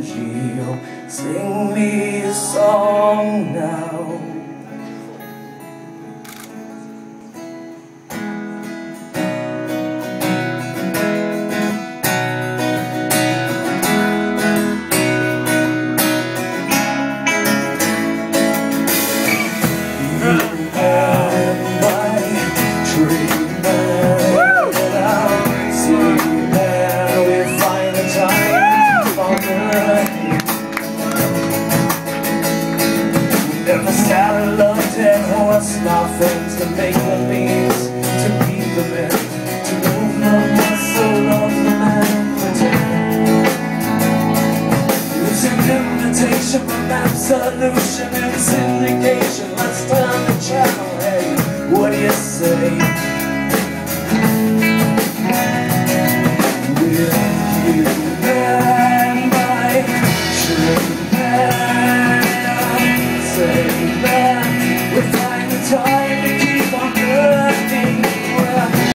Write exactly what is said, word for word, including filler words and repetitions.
keel. Sing me a song now. Never sat alone, dead horse, nothings to make the means, to beat the men, to move the muscle of the man, pretend. It's an invitation from absolution and syndication. Let's turn the channel, hey, what do you say? Will you man my true man? Say that we'll find the time